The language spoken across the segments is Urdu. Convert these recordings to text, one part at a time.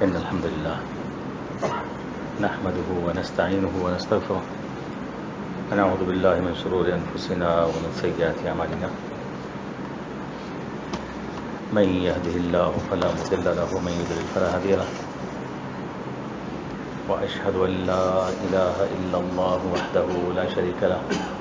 إن الحمد لله نحمده ونستعينه ونستغفره ونعوذ بالله من شرور أنفسنا ومن سيئات أعمالنا من يهده الله فلا مضل له ومن يضلل فلا هادي له وأشهد أن لا إله إلا الله وحده لا شريك له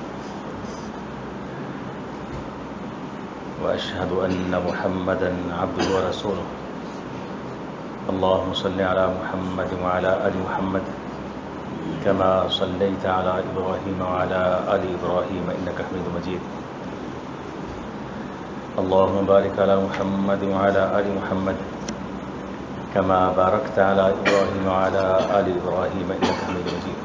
وأشهد أن محمدا عبده ورسوله اللهم صل على محمد وعلى آل محمد كما صليت على إبراهيم وعلى آل إبراهيم إنك حميد مجيد اللهم بارك على محمد وعلى آل محمد كما باركت على إبراهيم وعلى آل إبراهيم إنك حميد مجيد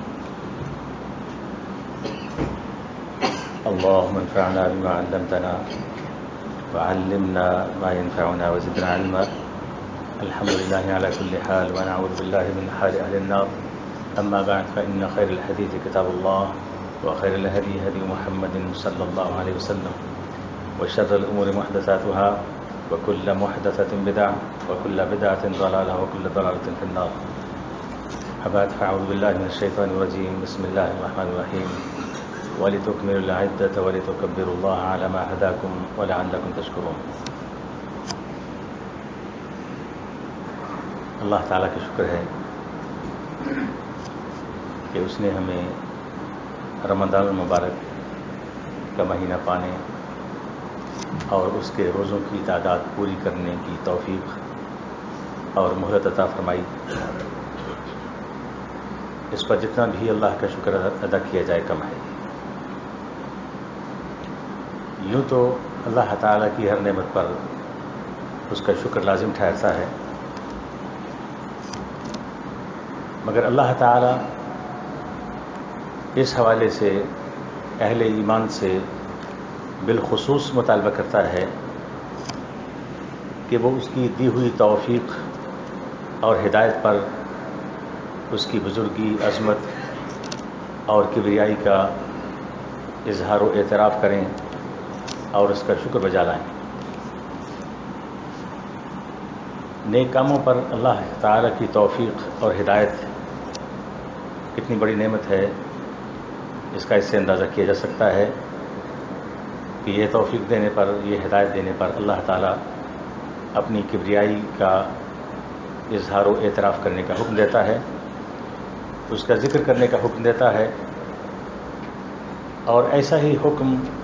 اللهم انفعنا بما علمتنا وعلمنا ما ينفعنا وزدنا علما الحمد لله على كل حال ونعوذ بالله من حال أهل النار أما بعد فإن خير الحديث كتاب الله وخير الهدي هدي محمد صلى الله عليه وسلم وشر الأمور محدثاتها وكل محدثة بدعة وكل بدعة ضلالة وكل ضلالة في النار أبعد فأعوذ بالله من الشيطان الرجيم بسم الله الرحمن الرحيم ولتكملوا العدة ولتكبروا الله على ما هداكم ولعلكم تشكرون اللہ تعالیٰ کا شکر ہے کہ اس نے ہمیں رمضان المبارک کا مہینہ پانے اور اس کے روزوں کی تعداد پوری کرنے کی توفیق اور مہلت عطا فرمائی۔ اس پر جتنا بھی اللہ کا شکر ادا کیا جائے کم ہے۔ یوں تو اللہ تعالیٰ کی ہر نعمت پر اس کا شکر لازم ٹھہرتا ہے، مگر اللہ تعالیٰ اس حوالے سے اہل ایمان سے بالخصوص مطالبہ کرتا ہے کہ وہ اس کی دی ہوئی توفیق اور ہدایت پر اس کی بزرگی، عظمت اور کبریائی کا اظہار و اعتراف کریں اور اس کا شکر بجا لائیں۔ نیک کاموں پر اللہ تعالیٰ کی توفیق اور ہدایت کتنی بڑی نعمت ہے، اس کا اس سے اندازہ کیا جا سکتا ہے کہ یہ توفیق دینے پر، یہ ہدایت دینے پر اللہ تعالیٰ اپنی کبریائی کا اظہار و اعتراف کرنے کا حکم دیتا ہے، اس کا ذکر کرنے کا حکم دیتا ہے، اور ایسا ہی حکم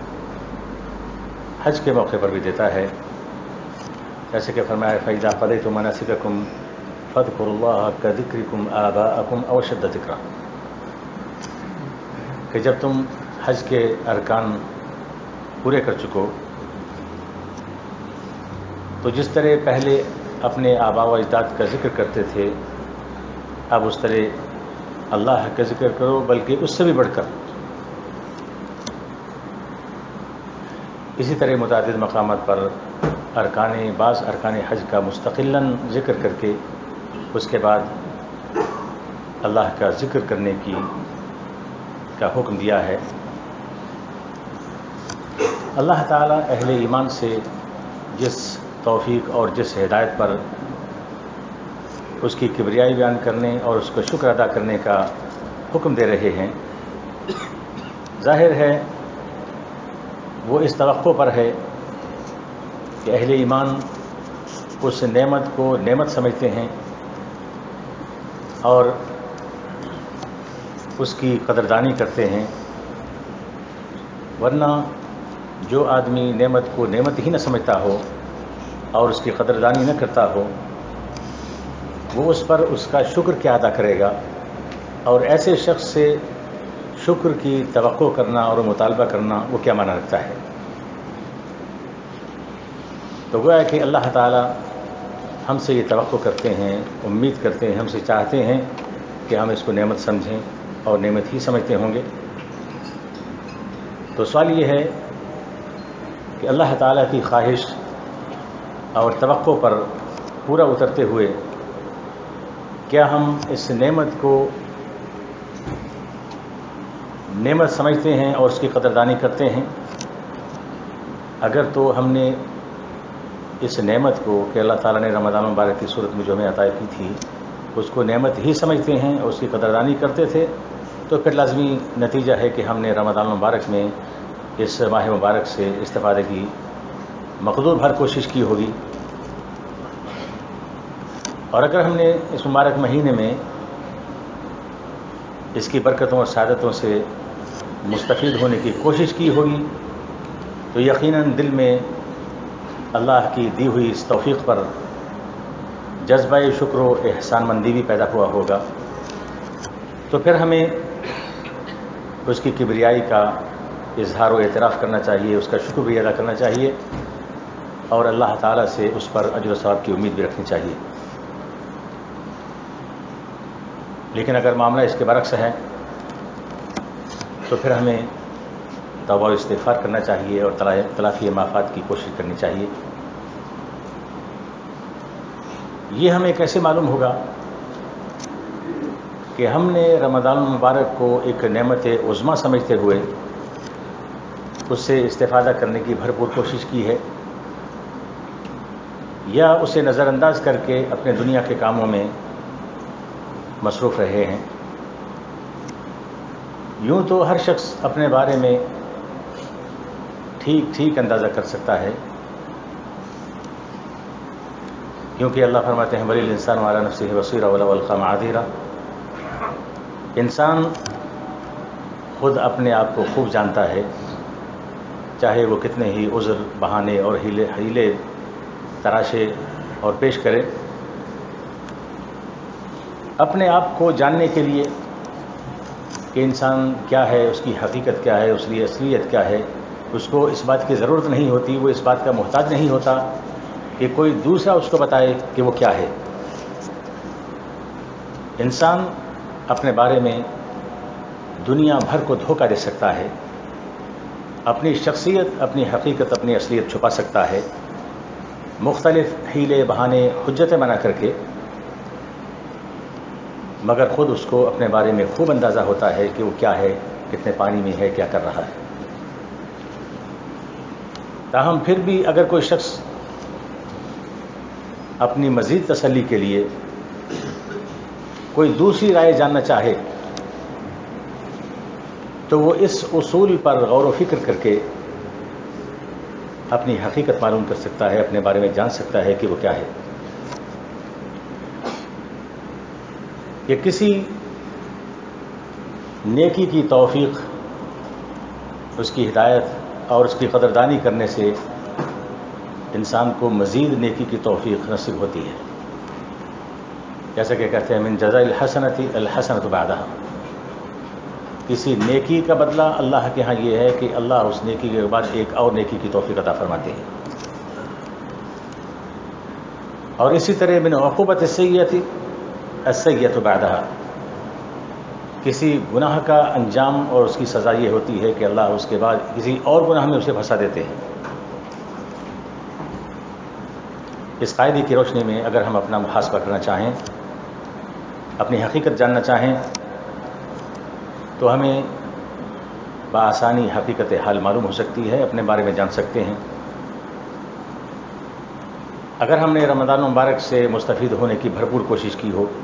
حج کے موقع پر بھی دیتا ہے، جیسے کہ فرمایا فَإِذَا قَضَيْتُم مَنَاسِكَكُمْ فَاذْكُرُوا اللَّهَ كَذِكْرِكُمْ آبَاءَكُمْ أَوْ أَشَدَّ ذِكْرًا، کہ جب تم حج کے ارکان پورے کر چکو تو جس طرح پہلے اپنے آباء و اجداد کا ذکر کرتے تھے اب اس طرح اللہ کا ذکر کرو، بلکہ اس سے بھی بڑھ کر۔ اسی طرح متعدد مقامات پر بعض ارکان حج کا مستقلاً ذکر کر کے اس کے بعد اللہ کا ذکر کرنے کا حکم دیا ہے۔ اللہ تعالیٰ اہل ایمان سے جس توفیق اور جس ہدایت پر اس کی کبریائی بیان کرنے اور اس کو شکر ادا کرنے کا حکم دے رہے ہیں، ظاہر ہے وہ اس توقع پر ہے کہ اہل ایمان اس نعمت کو نعمت سمجھتے ہیں اور اس کی قدردانی کرتے ہیں، ورنہ جو آدمی نعمت کو نعمت ہی نہ سمجھتا ہو اور اس کی قدردانی نہ کرتا ہو وہ اس پر اس کا شکر کیا ادا کرے گا، اور ایسے شخص سے شکر کی توقع کرنا اور مطالبہ کرنا وہ کیا معنی رکھتا ہے؟ تو گویا کہ اللہ تعالیٰ ہم سے یہ توقع کرتے ہیں، امید کرتے ہیں، ہم سے چاہتے ہیں کہ ہم اس کو نعمت سمجھیں اور نعمت ہی سمجھتے ہوں گے۔ تو سوال یہ ہے کہ اللہ تعالیٰ کی خواہش اور توقع پر پورا اترتے ہوئے کیا ہم اس نعمت کو نعمت سمجھتے ہیں اور اس کی قدردانی کرتے ہیں؟ اگر تو ہم نے اس نعمت کو کہ اللہ تعالیٰ نے رمضان مبارک کی صورت میں جو ہمیں عطا کی تھی اس کو نعمت ہی سمجھتے ہیں اور اس کی قدردانی کرتے تھے، تو پھر لازمی نتیجہ ہے کہ ہم نے رمضان المبارک میں اس ماہ مبارک سے استفادے کی مقدور بھر کوشش کی ہوگی۔ اور اگر ہم نے اس مبارک مہینے میں اس کی برکتوں اور سعادتوں سے مستفید ہونے کی کوشش کی ہوگی تو یقیناً دل میں اللہ کی دی ہوئی اس توفیق پر جذبہ شکر و احسان مندی بھی پیدا ہوا ہوگا، تو پھر ہمیں اس کی کبریائی کا اظہار و اعتراف کرنا چاہیے، اس کا شکر بھی ادا کرنا چاہیے اور اللہ تعالیٰ سے اس پر اجر و ثواب کی امید بھی رکھنی چاہیے۔ لیکن اگر معاملہ اس کے برعکس ہے تو پھر ہمیں توبہ و استغفار کرنا چاہیے اور تلافی مآفات کی کوشش کرنی چاہیے۔ یہ ہمیں کیسے معلوم ہوگا کہ ہم نے رمضان المبارک کو ایک نعمت عظمیٰ سمجھتے ہوئے اس سے استفادہ کرنے کی بھرپور کوشش کی ہے، یا اسے نظر انداز کر کے اپنے دنیا کے کاموں میں مصروف رہے ہیں؟ یوں تو ہر شخص اپنے بارے میں ٹھیک اندازہ کر سکتا ہے، کیونکہ اللہ فرماتے ہیں بل الانسان علی نفسہ بصیرۃ ولو القی معاذیرہ، انسان خود اپنے آپ کو خوب جانتا ہے، چاہے وہ کتنے ہی عذر بہانے اور ہیلے تراشے اور پیش کرے۔ اپنے آپ کو جاننے کے لیے کہ انسان کیا ہے، اس کی حقیقت کیا ہے، اس کی اصلیت کیا ہے، اس کو اس بات کی ضرورت نہیں ہوتی، وہ اس بات کا محتاج نہیں ہوتا کہ کوئی دوسرا اس کو بتائے کہ وہ کیا ہے۔ انسان اپنے بارے میں دنیا بھر کو دھوکہ دے سکتا ہے، اپنی شخصیت، اپنی حقیقت، اپنی اصلیت چھپا سکتا ہے، مختلف حیلے بہانے حجتیں بنا کر کے، مگر خود اس کو اپنے بارے میں خوب اندازہ ہوتا ہے کہ وہ کیا ہے، کتنے پانی میں ہے، کیا کر رہا ہے۔ تاہم پھر بھی اگر کوئی شخص اپنی مزید تسلی کے لیے کوئی دوسری رائے جاننا چاہے تو وہ اس اصول پر غور و فکر کر کے اپنی حقیقت معلوم کر سکتا ہے، اپنے بارے میں جان سکتا ہے کہ وہ کیا ہے۔ کہ کسی نیکی کی توفیق، اس کی ہدایت اور اس کی قدردانی کرنے سے انسان کو مزید نیکی کی توفیق نصیب ہوتی ہے، جیسا کہ کہتے ہیں من جزاء الحسنۃ الحسنۃ بعدہا، کسی نیکی کا بدلہ اللہ کے ہاں یہ ہے کہ اللہ اس نیکی کے بعد ایک اور نیکی کی توفیق عطا فرماتے ہیں۔ اور اسی طرح من عقوبۃ السیئۃ السیئۃ بعدہا، کسی گناہ کا انجام اور اس کی سزا یہ ہوتی ہے کہ اللہ اس کے بعد کسی اور گناہ میں اسے پھنسا دیتے ہیں۔ اس قاعدے کی روشنی میں اگر ہم اپنا محاسبہ کرنا چاہیں، اپنی حقیقت جاننا چاہیں، تو ہمیں بآسانی حقیقت حال معلوم ہو سکتی ہے، اپنے بارے میں جان سکتے ہیں۔ اگر ہم نے رمضان المبارک سے مستفید ہونے کی بھرپور کوشش کی ہو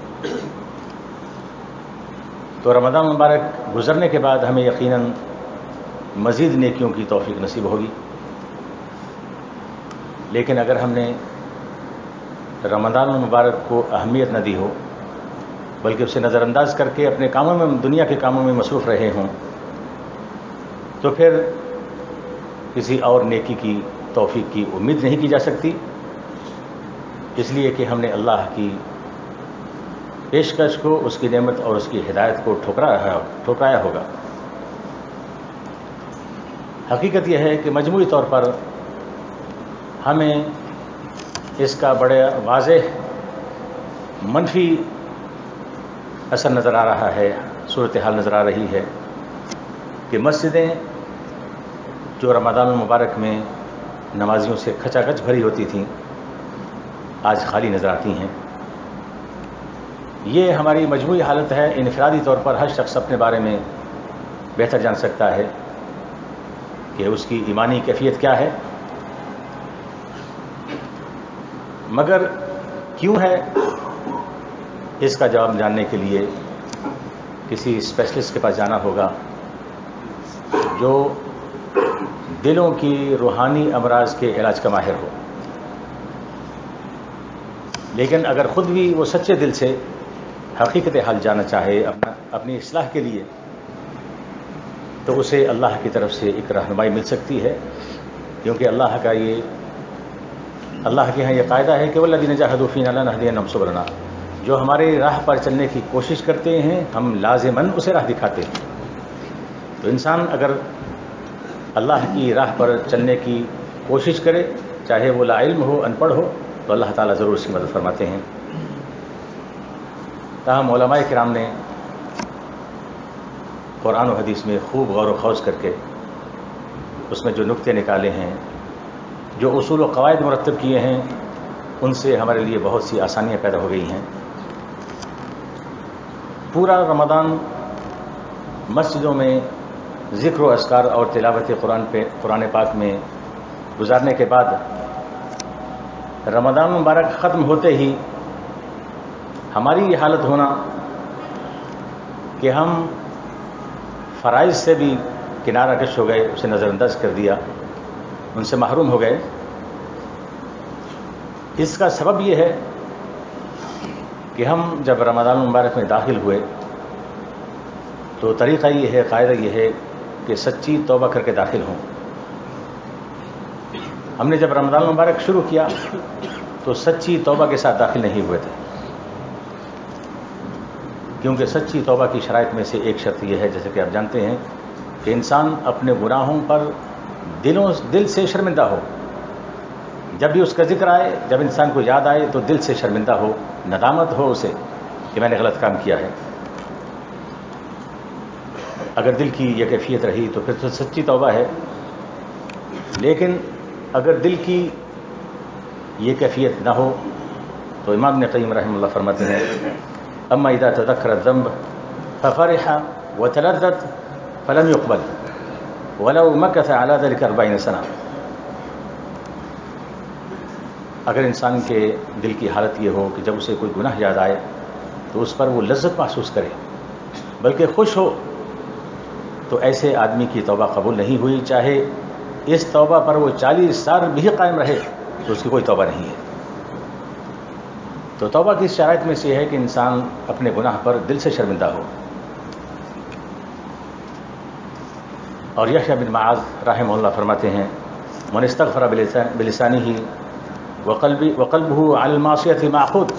تو رمضان المبارک گزرنے کے بعد ہمیں یقیناً مزید نیکیوں کی توفیق نصیب ہوگی۔ لیکن اگر ہم نے رمضان المبارک کو اہمیت نہ دی ہو بلکہ اسے نظر انداز کر کے اپنے کاموں میں، دنیا کے کاموں میں مصروف رہے ہوں، تو پھر کسی اور نیکی کی توفیق کی امید نہیں کی جا سکتی، اس لیے کہ ہم نے اللہ کی پیشکش کو، اس کی نعمت اور اس کی ہدایت کو ٹھکرایا ہوگا۔ حقیقت یہ ہے کہ مجموعی طور پر ہمیں اس کا بڑے واضح منفی اثر نظر آ رہا ہے، صورتحال نظر آ رہی ہے کہ مسجدیں جو رمضان المبارک میں نمازیوں سے کھچا کھچ بھری ہوتی تھیں آج خالی نظر آتی ہیں۔ یہ ہماری مجموعی حالت ہے۔ انفرادی طور پر ہر شخص اپنے بارے میں بہتر جان سکتا ہے کہ اس کی ایمانی کیفیت کیا ہے، مگر کیوں ہے اس کا جواب جاننے کے لیے کسی اسپیشلسٹ کے پاس جانا ہوگا جو دلوں کی روحانی امراض کے علاج کا ماہر ہو. لیکن اگر خود بھی وہ سچے دل سے حقیقت حال جاننا چاہے اپنی اصلاح کے لیے، تو اسے اللہ کی طرف سے ایک رہنمائی مل سکتی ہے، کیونکہ اللہ کے ہاں یہ قاعدہ ہے کہ والذین جاہدوا فینا لنہدینہم سبلنا، جو ہمارے راہ پر چلنے کی کوشش کرتے ہیں ہم لازماً اسے راہ دکھاتے ہیں. تو انسان اگر اللہ کی راہ پر چلنے کی کوشش کرے، چاہے وہ لا علم ہو، ان پڑھ ہو، تو اللہ تعالیٰ ضرور اس کی مدد فرماتے ہیں. تاہم علماء کرام نے قرآن و حدیث میں خوب غور و خوض کر کے اس میں جو نکتے نکالے ہیں، جو اصول و قواعد مرتب کیے ہیں، ان سے ہمارے لیے بہت سی آسانیاں پیدا ہو گئی ہیں. پورا رمضان مسجدوں میں ذکر و اذکار اور تلاوت قرآن پاک میں گزارنے کے بعد رمضان مبارک ختم ہوتے ہی ہماری یہ حالت ہونا کہ ہم فرائض سے بھی کنارہ کش ہو گئے، اسے نظر انداز کر دیا، ان سے محروم ہو گئے. اس کا سبب یہ ہے کہ ہم جب رمضان مبارک میں داخل ہوئے تو طریقہ یہ ہے، قاعدہ یہ ہے کہ سچی توبہ کر کے داخل ہوں. ہم نے جب رمضان مبارک شروع کیا تو سچی توبہ کے ساتھ داخل نہیں ہوئے تھے، کیونکہ سچی توبہ کی شرائط میں سے ایک شرط یہ ہے، جیسے کہ آپ جانتے ہیں، کہ انسان اپنے گناہوں پر دل سے شرمندہ ہو. جب بھی اس کا ذکر آئے، جب انسان کو یاد آئے تو دل سے شرمندہ ہو، ندامت ہو اسے کہ میں نے غلط کام کیا ہے. اگر دل کی یہ کیفیت رہی تو پھر تو سچی توبہ ہے. لیکن اگر دل کی یہ کیفیت نہ ہو تو امام ابن قیم رحمہ اللہ فرماتے ہیں، اما اذا تذکر الذنب ففرح وتلذذ فلم يقبل ولو مكث على ذلك 40 سنة. اگر انسان کے دل کی حالت یہ ہو کہ جب اسے کوئی گناہ یاد آئے تو اس پر وہ لذت محسوس کرے، بلکہ خوش ہو، تو ایسے آدمی کی توبہ قبول نہیں ہوئی، چاہے اس توبہ پر وہ 40 سال بھی قائم رہے تو اس کی کوئی توبہ نہیں ہے. تو توبہ کی شرائط میں سے یہ ہے کہ انسان اپنے گناہ پر دل سے شرمندہ ہو. اور یحییٰ بن معاذ رحمہ اللہ فرماتے ہیں، من استغفر بلسانہ وقلبہ علی المعصیۃ معقود،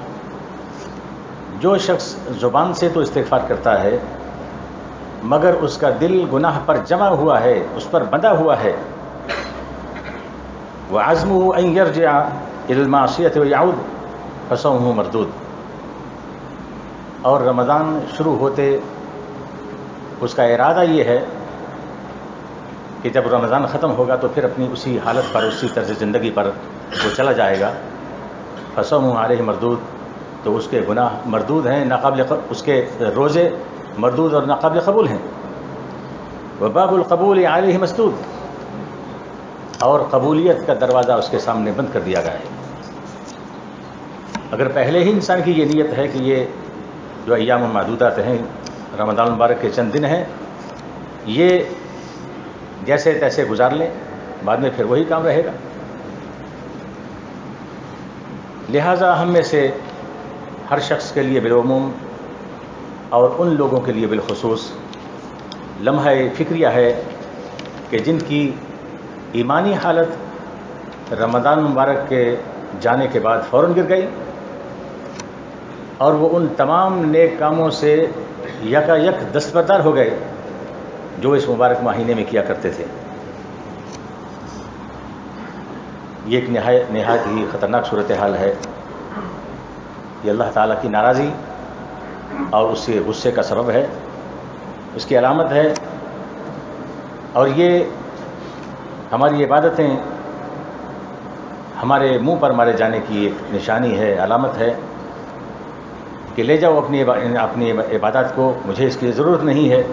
جو شخص زبان سے تو استغفار کرتا ہے مگر اس کا دل گناہ پر جمع ہوا ہے، اس پر بندھا ہوا ہے، وعزمہ ان یرجع الی المعصیۃ ویعود فصومہ مردود. اور رمضان شروع ہوتے اس کا ارادہ یہ ہے کہ جب رمضان ختم ہوگا تو پھر اپنی اسی حالت پر، اسی طرز زندگی پر وہ چلا جائے گا. فصومہ علیہ مردود، تو اس کے گناہ مردود ہیں، اس کے روزے مردود اور ناقابل قبول ہیں. وباب القبول علیہ مسدود، اور قبولیت کا دروازہ اس کے سامنے بند کر دیا گیا ہے. اگر پہلے ہی انسان کی یہ نیت ہے کہ یہ جو ایام معدودات ہیں، رمضان مبارک کے چند دن ہیں، یہ جیسے تیسے گزار لیں، بعد میں پھر وہی کام رہے گا. لہٰذا ہم میں سے ہر شخص کے لیے بالعموم اور ان لوگوں کے لیے بالخصوص لمحہ فکریہ ہے کہ جن کی ایمانی حالت رمضان مبارک کے جانے کے بعد فوراً گر گئی اور وہ ان تمام نیک کاموں سے یکا یک دستبردار ہو گئے جو اس مبارک مہینے میں کیا کرتے تھے. یہ ایک نہایت ہی خطرناک صورتحال ہے. یہ اللہ تعالیٰ کی ناراضی اور اس کے غصے کا سبب ہے، اس کی علامت ہے. اور یہ ہماری عبادتیں ہمارے منہ پر مارے جانے کی ایک نشانی ہے، علامت ہے کہ لے جاؤ اپنی عبادات کو، مجھے اس کی ضرورت نہیں ہے.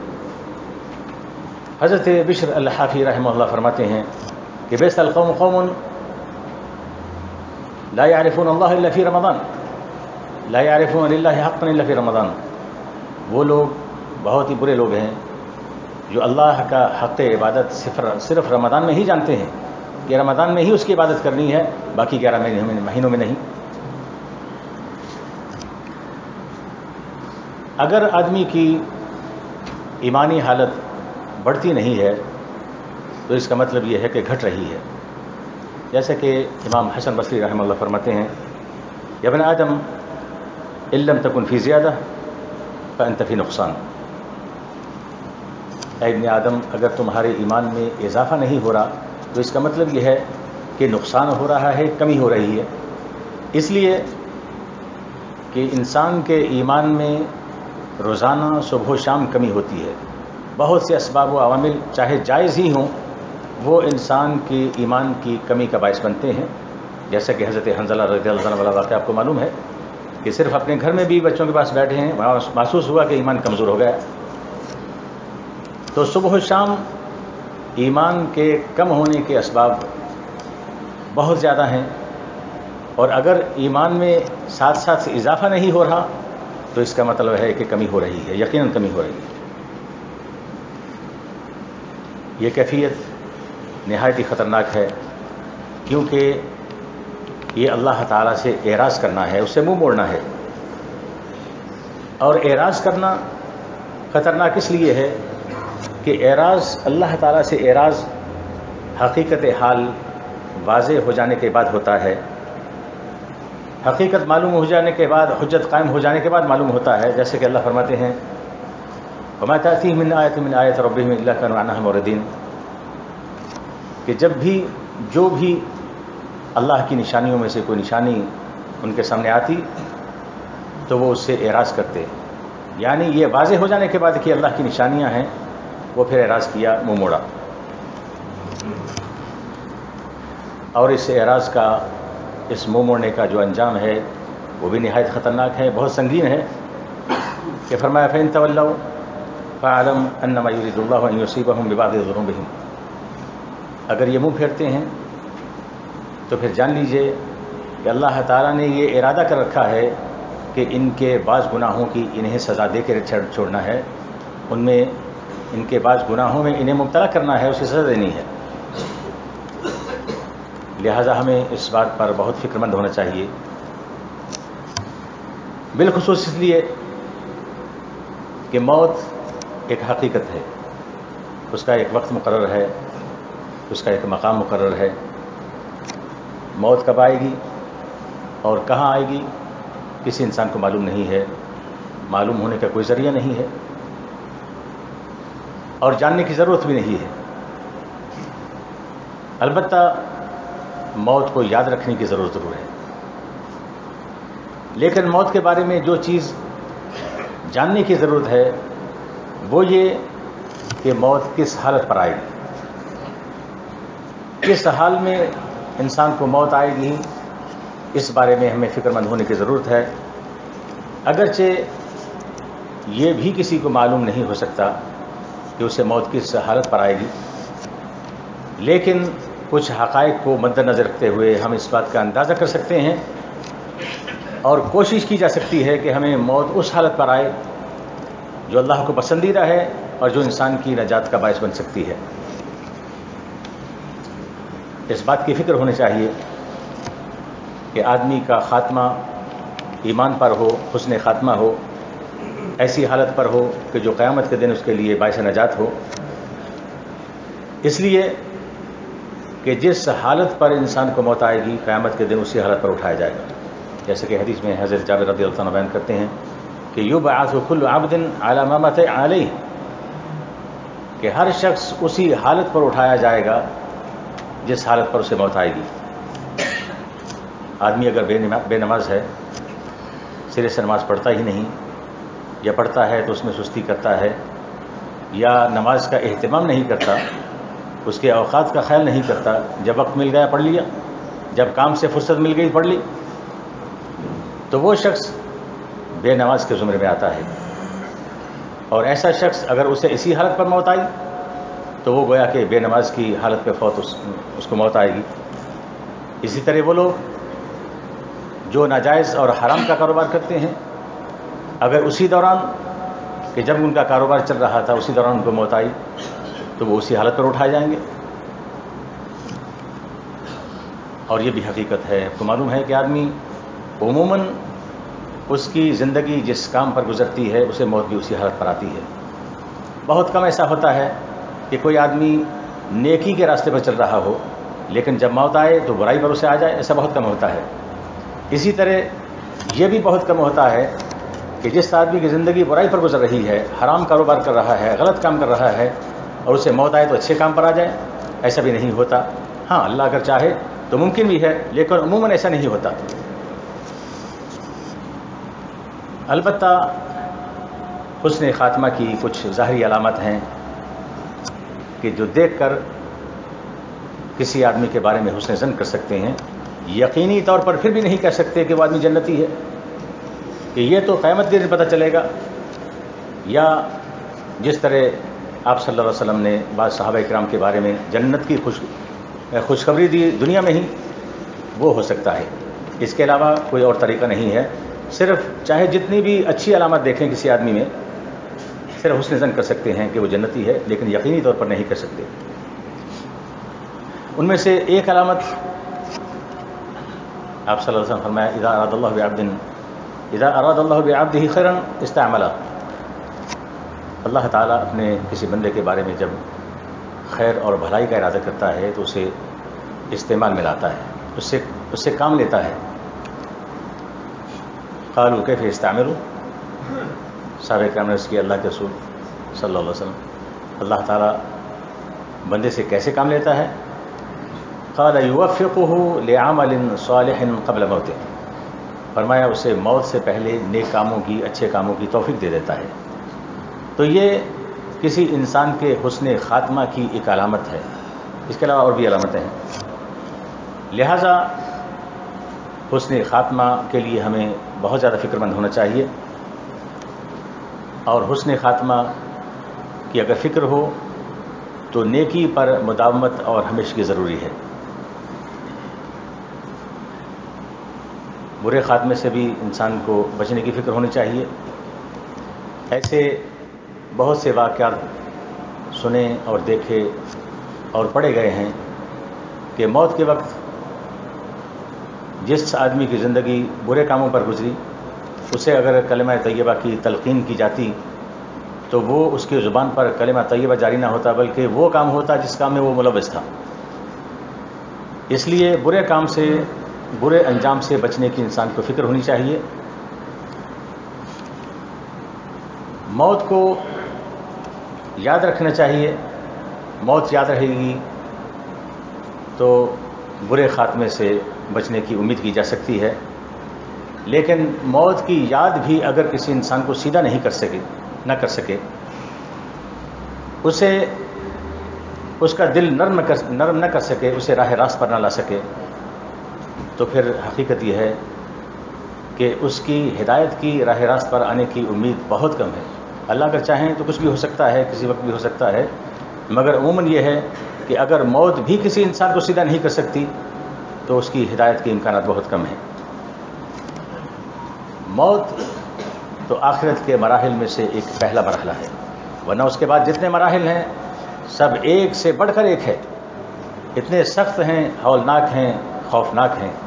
حضرت بشر الحافی رحمہ اللہ فرماتے ہیں کہ بیس القوم قوم لا يعرفون اللہ الا فی رمضان. لا یعرفون للہ حقا الا فی رمضان، وہ لوگ بہت ہی برے لوگ ہیں جو اللہ کا حق عبادت صرف رمضان میں ہی جانتے ہیں کہ رمضان میں ہی اس کی عبادت کرنی ہے، باقی 11 مہینوں میں نہیں۔ اگر آدمی کی ایمانی حالت بڑھتی نہیں ہے تو اس کا مطلب یہ ہے کہ گھٹ رہی ہے، جیسے کہ امام حسن بصری رحمہ اللہ فرماتے ہیں، یا ابن آدم ان لم تکن فی زیادہ فانت فی نقصان، اے ابن آدم اگر تمہارے ایمان میں اضافہ نہیں ہو رہا تو اس کا مطلب یہ ہے کہ نقصان ہو رہا ہے، کمی ہو رہی ہے۔ اس لیے کہ انسان کے ایمان میں روزانہ صبح و شام کمی ہوتی ہے، بہت سے اسباب و عوامل چاہے جائز ہی ہوں وہ انسان کی ایمان کی کمی کا باعث بنتے ہیں، جیسا کہ حضرت حنظلہ رضی اللہ عنہ والا واقعہ آپ کو معلوم ہے کہ صرف اپنے گھر میں بھی بچوں کے پاس بیٹھے ہیں، محسوس ہوا کہ ایمان کمزور ہو گیا۔ تو صبح و شام ایمان کے کم ہونے کے اسباب بہت زیادہ ہیں، اور اگر ایمان میں ساتھ ساتھ اضافہ نہیں ہو رہا تو اس کا مطلب ہے کہ کمی ہو رہی ہے، یقیناً کمی ہو رہی ہے۔ یہ کیفیت نہایت ہی خطرناک ہے، کیونکہ یہ اللہ تعالیٰ سے اعراض کرنا ہے، اس سے منہ موڑنا ہے۔ اور اعراض کرنا خطرناک اس لیے ہے کہ اعراض اللہ تعالیٰ سے اعراض حقیقت حال واضح ہو جانے کے بعد ہوتا ہے، حقیقت معلوم ہو جانے کے بعد، حجت قائم ہو جانے کے بعد معلوم ہوتا ہے، جیسے کہ اللہ فرماتے ہیں وَمَا تَأْتِيهِم مِّنْ آيَةٍ مِّنْ آيَاتِ رَبِّهِمْ إِلَّا كَانُوا عَنْهَا مُعْرِضِينَ، کہ جب بھی جو بھی اللہ کی نشانیوں میں سے کوئی نشانی ان کے سامنے آتی تو وہ اس سے اعراض کرتے، یعنی یہ واضح ہو جانے کے بعد کہ اللہ کی نشانیاں ہیں وہ پھر اعراض کیا، منہ موڑا۔ اور اس اعراض کا، اس منہ موڑنے کا جو انجام ہے وہ بھی نہایت خطرناک ہے، بہت سنگین ہے، کہ فرمایا فَإِن تَوَلَّوْا فَاعْلَمْ أَنَّمَا يُرِيدُ اللَّهُ أَن يُصِيبَهُم بِبَعْضِ ذُنُوبِهِمْ، اگر یہ منہ پھیرتے ہیں تو پھر جان لیجئے کہ اللہ تعالیٰ نے یہ ارادہ کر رکھا ہے کہ ان کے بعض گناہوں کی انہیں سزا دے کے چھوڑنا ہے، ان میں ان کے بعض گناہوں میں انہیں مبتلا کرنا ہے، اسے سزا دینی ہے۔ لہٰذا ہمیں اس بات پر بہت فکر مند ہونا چاہیے، بالخصوص اس لیے کہ موت ایک حقیقت ہے، اس کا ایک وقت مقرر ہے، اس کا ایک مقام مقرر ہے۔ موت کب آئے گی اور کہاں آئے گی کسی انسان کو معلوم نہیں ہے، معلوم ہونے کا کوئی ذریعہ نہیں ہے، اور جاننے کی ضرورت بھی نہیں ہے۔ البتہ موت کو یاد رکھنے کی ضرورت ضرور ہے، لیکن موت کے بارے میں جو چیز جاننے کی ضرورت ہے وہ یہ کہ موت کس حالت پر آئے گی، کس حال میں انسان کو موت آئے گی، اس بارے میں ہمیں فکر مند ہونے کی ضرورت ہے۔ اگرچہ یہ بھی کسی کو معلوم نہیں ہو سکتا کہ اسے موت کس حالت پر آئے گی، لیکن کچھ حقائق کو مد نظر رکھتے ہوئے ہم اس بات کا اندازہ کر سکتے ہیں اور کوشش کی جا سکتی ہے کہ ہمیں موت اس حالت پر آئے جو اللہ کو پسندیدہ ہے اور جو انسان کی نجات کا باعث بن سکتی ہے۔ اس بات کی فکر ہونی چاہیے کہ آدمی کا خاتمہ ایمان پر ہو، حسن خاتمہ ہو، ایسی حالت پر ہو کہ جو قیامت کے دن اس کے لیے باعث نجات ہو، اس لیے کہ جس حالت پر انسان کو موت آئے گی قیامت کے دن اسی حالت پر اٹھایا جائے گا، جیسے کہ حدیث میں حضرت جابر رضی اللہ عنہ بیان کرتے ہیں کہ یبعث کل عبد علی ما مات علیہ، کہ ہر شخص اسی حالت پر اٹھایا جائے گا جس حالت پر اسے موت آئے گی۔ آدمی اگر بے نماز ہے، سرے سے نماز پڑھتا ہی نہیں، یا پڑھتا ہے تو اس میں سستی کرتا ہے، یا نماز کا اہتمام نہیں کرتا، اس کے اوقات کا خیال نہیں کرتا، جب وقت مل گیا پڑھ لیا، جب کام سے فرصت مل گئی پڑھ لی، تو وہ شخص بے نماز کے زمرے میں آتا ہے۔ اور ایسا شخص اگر اسے اسی حالت پر موت آئی تو وہ گویا کہ بے نماز کی حالت پہ فوت اس کو موت آئے گی۔ اسی طرح وہ لوگ جو ناجائز اور حرام کا کاروبار کرتے ہیں، اگر اسی دوران کہ جب ان کا کاروبار چل رہا تھا اسی دوران ان کو موت آئی تو وہ اسی حالت پر اٹھائے جائیں گے. اور یہ بھی حقیقت ہے. آپ کو معلوم ہے کہ آدمی عموماً اس کی زندگی جس کام پر گزرتی ہے اسے موت بھی اسی حالت پر آتی ہے. بہت کم ایسا ہوتا ہے کہ کوئی آدمی نیکی کے راستے پر چل رہا ہو لیکن جب موت آئے تو برائی پر اسے آ جائے، ایسا بہت کم ہوتا ہے. اسی طرح یہ بھی بہت کم ہوتا ہے کہ جس آدمی کی زندگی برائی پر گزر رہی ہے، حرام کاروبار کر رہا ہے، غلط کام کر رہا ہے، اور اسے موت آئے تو اچھے کام پر آ جائے. ایسا بھی نہیں ہوتا. ہاں، اللہ اگر چاہے تو ممکن بھی ہے، لیکن عموماً ایسا نہیں ہوتا. البتہ حسن خاتمہ کی کچھ ظاہری علامات ہیں کہ جو دیکھ کر کسی آدمی کے بارے میں حسن ظن کر سکتے ہیں. یقینی طور پر پھر بھی نہیں کہہ سکتے کہ وہ آدمی جنتی ہے، کہ یہ تو قیامت کے دن پتہ چلے گا، یا جس طرح آپ صلی اللہ علیہ وسلم نے بعض صحابہ کرام کے بارے میں جنت کی خوشخبری دی دنیا میں ہی، وہ ہو سکتا ہے. اس کے علاوہ کوئی اور طریقہ نہیں ہے. صرف چاہے جتنی بھی اچھی علامات دیکھیں کسی آدمی میں، صرف حسن ظن کر سکتے ہیں کہ وہ جنتی ہے، لیکن یقینی طور پر نہیں کر سکتے. ان میں سے ایک علامت آپ صلی اللہ علیہ وسلم فرمایا اذا اراد اللہ بعبدہ خیرا استعملہ. اللہ تعالیٰ اپنے کسی بندے کے بارے میں جب خیر اور بھلائی کا ارادہ کرتا ہے تو اسے استعمال میں لاتا ہے، اس سے کام لیتا ہے. قالوا کیف یستعملوا، صحابہ کرام نے عرض کیا اللہ کے رسول صلی اللہ علیہ وسلم، اللہ تعالیٰ بندے سے کیسے کام لیتا ہے؟ قال یوفقہ لعمل صالح قبل موتہ، فرمایا اسے موت سے پہلے نیک کاموں کی، اچھے کاموں کی توفیق دے دیتا ہے. تو یہ کسی انسان کے حسن خاتمہ کی ایک علامت ہے. اس کے علاوہ اور بھی علامتیں ہیں. لہذا حسن خاتمہ کے لیے ہمیں بہت زیادہ فکر مند ہونا چاہیے، اور حسن خاتمہ کی اگر فکر ہو تو نیکی پر مداومت اور ہمیشگی ضروری ہے. برے خاتمے سے بھی انسان کو بچنے کی فکر ہونی چاہیے. ایسے بہت سے واقعات سنے اور دیکھے اور پڑھے گئے ہیں کہ موت کے وقت جس آدمی کی زندگی برے کاموں پر گزری، اسے اگر کلمہ طیبہ کی تلقین کی جاتی تو وہ اس کی زبان پر کلمہ طیبہ جاری نہ ہوتا، بلکہ وہ کام ہوتا جس کام میں وہ ملوث تھا. اس لیے برے کام سے، برے انجام سے بچنے کی انسان کو فکر ہونی چاہیے. موت کو یاد رکھنا چاہیے. موت یاد رہے گی تو برے خاتمے سے بچنے کی امید کی جا سکتی ہے. لیکن موت کی یاد بھی اگر کسی انسان کو سیدھا نہ کر سکے، اسے اس کا دل نرم نہ کر سکے، اسے راہ راست پر نہ لا سکے، تو پھر حقیقت یہ ہے کہ اس کی ہدایت کی راہ راست پر آنے کی امید بہت کم ہے. اللہ اگر چاہیں تو کچھ بھی ہو سکتا ہے، کسی وقت بھی ہو سکتا ہے، مگر عموماً یہ ہے کہ اگر موت بھی کسی انسان کو سیدھا نہیں کر سکتی تو اس کی ہدایت کے امکانات بہت کم ہیں. موت تو آخرت کے مراحل میں سے ایک پہلا مرحلہ ہے، ورنہ اس کے بعد جتنے مراحل ہیں سب ایک سے بڑھ کر ایک ہے. اتنے سخت ہیں، ہولناک ہیں، خوفناک ہیں.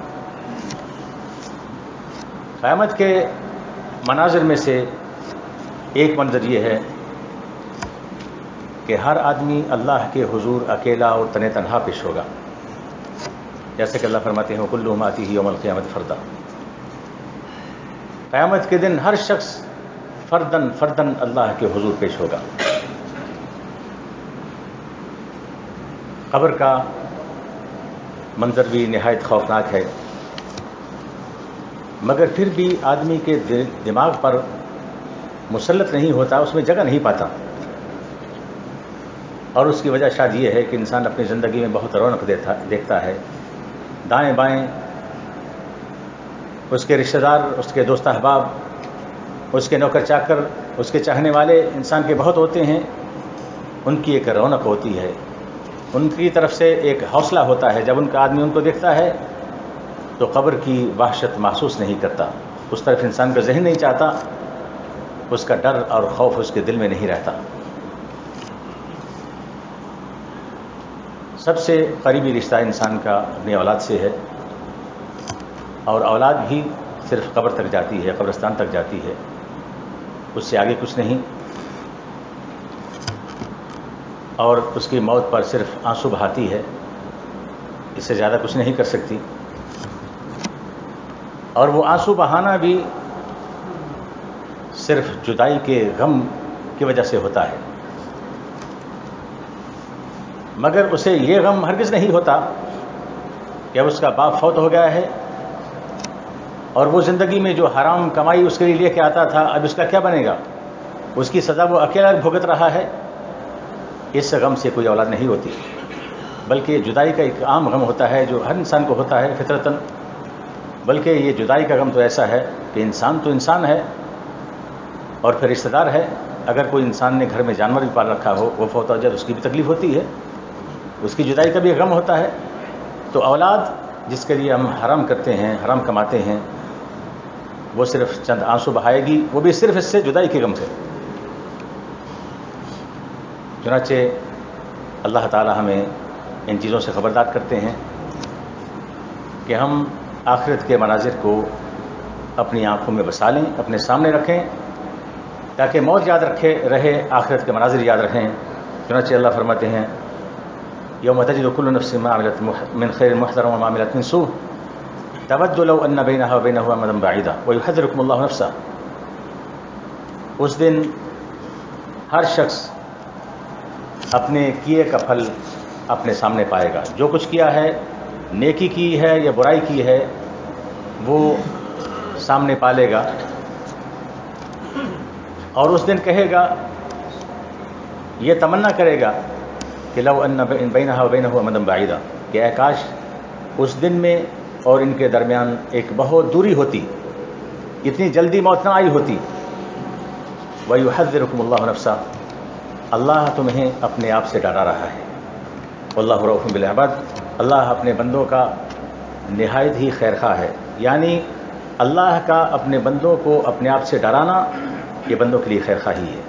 قیامت کے مناظر میں سے ایک منظر یہ ہے کہ ہر آدمی اللہ کے حضور اکیلا اور تن تنہا پیش ہوگا، جیسے کہ اللہ فرماتے ہیں کلھم آتیہ یوم القیامۃ فردا. قیامت کے دن ہر شخص فردن فردن اللہ کے حضور پیش ہوگا. قبر کا منظر بھی نہایت خوفناک ہے، مگر پھر بھی آدمی کے دماغ پر مسلط نہیں ہوتا، اس میں جگہ نہیں پاتا. اور اس کی وجہ شاید یہ ہے کہ انسان اپنی زندگی میں بہت رونق دیکھتا ہے. دائیں بائیں اس کے رشتہ دار، اس کے دوست احباب، اس کے نوکر چاکر، اس کے چاہنے والے انسان کے بہت ہوتے ہیں. ان کی ایک رونق ہوتی ہے، ان کی طرف سے ایک حوصلہ ہوتا ہے. جب ان کا آدمی ان کو دیکھتا ہے تو قبر کی وحشت محسوس نہیں کرتا، اس طرف انسان کا ذہن نہیں چاہتا، اس کا ڈر اور خوف اس کے دل میں نہیں رہتا۔ سب سے قریبی رشتہ انسان کا اپنی اولاد سے ہے، اور اولاد بھی صرف قبر تک جاتی ہے، قبرستان تک جاتی ہے، اس سے آگے کچھ نہیں، اور اس کی موت پر صرف آنسو بہاتی ہے، اس سے زیادہ کچھ نہیں کر سکتی، اور وہ آنسو بہانا بھی صرف جدائی کے غم کی وجہ سے ہوتا ہے، مگر اسے یہ غم ہرگز نہیں ہوتا کہ اب اس کا باپ فوت ہو گیا ہے اور وہ زندگی میں جو حرام کمائی اس کے لیے لے کے آتا تھا اب اس کا کیا بنے گا، اس کی سزا وہ اکیلا بھگت رہا ہے۔ اس غم سے کوئی اولاد نہیں ہوتی، بلکہ جدائی کا ایک عام غم ہوتا ہے جو ہر انسان کو ہوتا ہے فطرتاً، بلکہ یہ جدائی کا غم تو ایسا ہے کہ انسان تو انسان ہے اور پھر رشتہ دار ہے، اگر کوئی انسان نے گھر میں جانور بھی پال رکھا ہو وہ فوت ہو جائے تو اس کی بھی تکلیف ہوتی ہے، اس کی جدائی کا بھی غم ہوتا ہے۔ تو اولاد جس کے لیے ہم حرام کرتے ہیں، حرام کماتے ہیں، وہ صرف چند آنسو بہائے گی، وہ بھی صرف اس سے جدائی کے غم سے۔ چنانچہ اللہ تعالی ہمیں ان چیزوں سے خبردار کرتے ہیں کہ ہم آخرت کے مناظر کو اپنی آنکھوں میں بسا لیں، اپنے سامنے رکھیں، تاکہ موت یاد رہے، آخرت کے مناظر یاد رہیں۔ چنانچہ اللہ فرماتے ہیں یوم تجد کل نفس ما عملت من خیر محضرا وما عملت من سوء تود لو ان بینها وبینه امدا بعیدا ویحذرکم اللہ نفسہ۔ اس دن ہر شخص اپنے کیے کا پھل اپنے سامنے پائے گا، جو کچھ کیا ہے، نیکی کی ہے یا برائی کی ہے، وہ سامنے پالے گا، اور اس دن کہے گا، یہ تمنا کرے گا کہ لو ان بینہا وبینہ امدا بعیدا، کہ اے کاش اس دن میں اور ان کے درمیان ایک بہت دوری ہوتی، اتنی جلدی موت نہ آئی ہوتی۔ وَيُحَذِّرُكُمُ اللَّهُ نَفْسَهُ، اللہ تمہیں اپنے آپ سے ڈرا رہا ہے۔ واللہ رؤوف بالعباد، اللہ اپنے بندوں کا نہایت ہی خیرخواہ ہے، یعنی اللہ کا اپنے بندوں کو اپنے آپ سے ڈرانا یہ بندوں کے لیے خیرخواہی ہے۔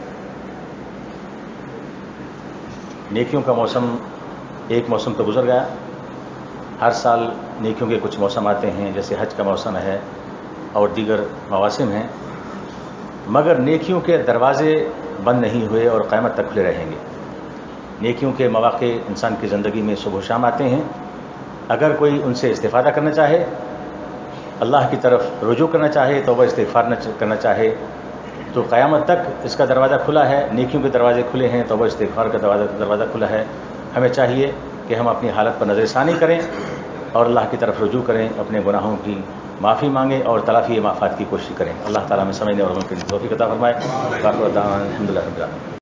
نیکیوں کا موسم، ایک موسم تو گزر گیا، ہر سال نیکیوں کے کچھ موسم آتے ہیں، جیسے حج کا موسم ہے اور دیگر مواسم ہیں، مگر نیکیوں کے دروازے بند نہیں ہوئے اور قیامت تک کھلے رہیں گے۔ نیکیوں کے مواقع انسان کی زندگی میں صبح و شام آتے ہیں، اگر کوئی ان سے استفادہ کرنا چاہے، اللہ کی طرف رجوع کرنا چاہے، توبہ استغفار کرنا چاہے، تو قیامت تک اس کا دروازہ کھلا ہے، نیکیوں کے دروازے کھلے ہیں، توبہ استغفار کا دروازہ کھلا ہے۔ ہمیں چاہیے کہ ہم اپنی حالت پر نظر ثانی کریں اور اللہ کی طرف رجوع کریں، اپنے گناہوں کی معافی مانگیں اور تلافی مآفات کی کوشش کریں۔ اللہ تعالیٰ ہمیں سمجھنے اور عمل کرنے کی توفیق عطا فرمائے۔ الحمد للہ رب العالمین۔